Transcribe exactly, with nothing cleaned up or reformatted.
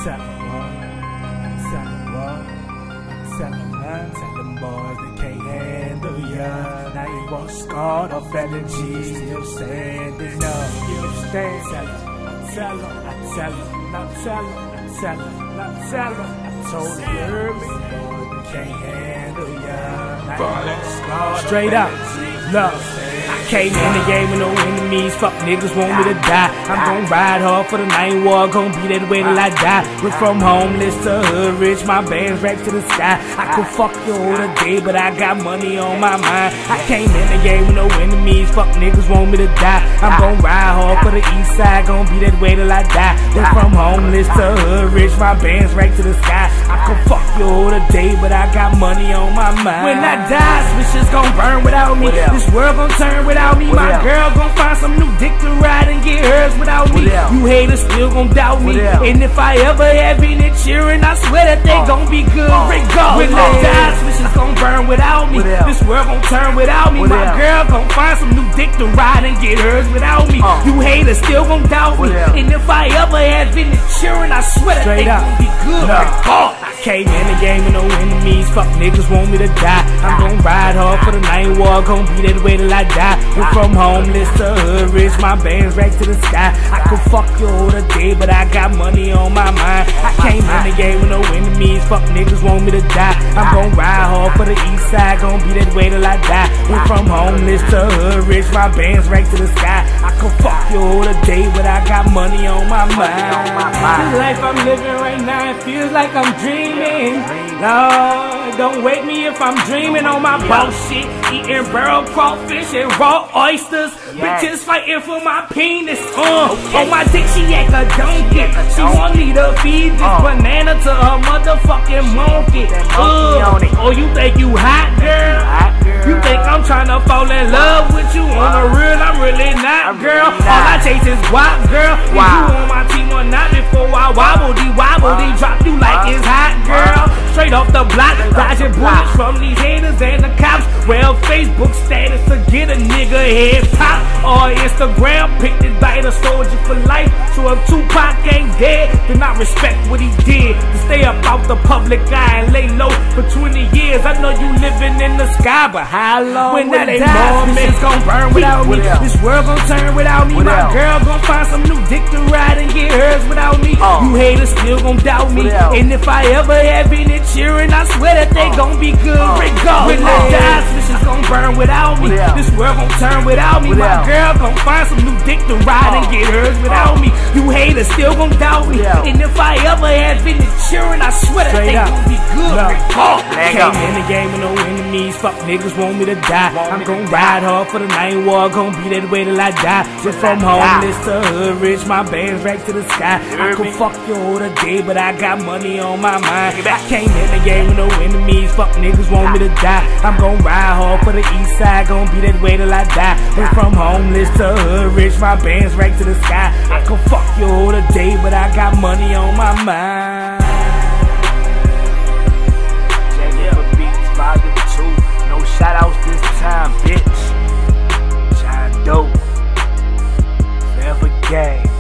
tell them what, tell them what, tell them what, tell them boys they can't handle ya. Now you won't scarred off energy, still standing up. You stand, tell them, tell them, I tell them, not tell them, I tell them, not tell them. I told them, you heard me, boys they can't handle ya. Now you won't scarred straight up, love. Came in the game with no enemies, fuck niggas want me to die. I'm gon' ride hard for the night war, gon' be that way till I die. Went from homeless to hood rich, my band's right to the sky. I could fuck you all day, but I got money on my mind. I came in the game with no enemies, fuck niggas want me to die. I'm gon' ride hard for the east side, gon' be that way till I die. Went from homeless to hood rich, my band's right to the sky. I could fuck you all day, but I got money on my mind. When I die, switches gon' burn without me. This world gon' turn without me. My girl gon' find some new dick to ride and get hers without me. You haters still gon' doubt me. And if I ever have any cheering, I swear that they gon' be good regardless. When I die, switches gon' burn without me. This world gon' turn without me. My girl gon' find some new dick to ride and get hers without me. You haters still gon' doubt me. And if I ever have any cheering, I swear that they gon' be good regardless. I came in the game with no enemies, fuck niggas want me to die. I'm gon' ride hard for the night war, gon' be that way till I die. Went from homeless to hood rich, my band's right to the sky. I could fuck you all day, but I got money on my mind. I came in the game with no enemies, fuck niggas want me to die. I'm gon' ride hard for the east side, gon' be that way till I die. Went from homeless to hood rich, my band's right to the sky. I could fuck you all day, but I got money on my mind. The life I'm living right now, it feels like I'm dreaming. Lord, don't wake me if I'm dreaming on my bullshit. Eating barrel crawfish and raw oysters. Bitches fighting for my penis. Uh, on my dick she act a donkey. She want me to feed this banana to her motherfucking monkey. Uh, oh, you think you hot, girl? You think I'm tryna fall in love with you? On the real, I'm really not, girl. All I chase is guap, girl. If you on my team or not, before I wobble, de wobble, de drop you like it's hot, girl. Straight off the block, dodging bullets from these haters and the cops. Well, Facebook status to get a nigga head pop, or Instagram picked it by the soldier for life. So if Tupac ain't dead, then I respect what he did to stay up out the public eye and lay low for twenty years. I know you living in the sky, but how long when that die, this gon' burn without me. This world gon' turn without me. My girl gon' find some new dick to ride and get hers without me. You haters still gon' doubt me. And if I ever have any cheering, I swear that they gon' be good regardless. When I die, switches gon' burn without me. This world gon' turn without me. My girl gon' find some new dick to ride and get hers without me. You haters still gon' doubt me. And if I ever have any cheering, I swear that they gon' be good regardless. Came in the game with no enemies, fuck niggas want me to die. I'm gon' ride hard for the night war, gon' be that way till I die. Went from homeless to hood rich, my band's right to the sky. I could fuck you all day, but I got money on my mind. I came in the game with no enemies, fuck niggas want me to die. I'm gon' ride hard for the east side, gon' be that way till I die. Went from homeless to hood rich, my band's right to the sky. I could fuck you all day, but I got money on my mind. No shoutouts this time, bitch. John Doe, Forever Gang.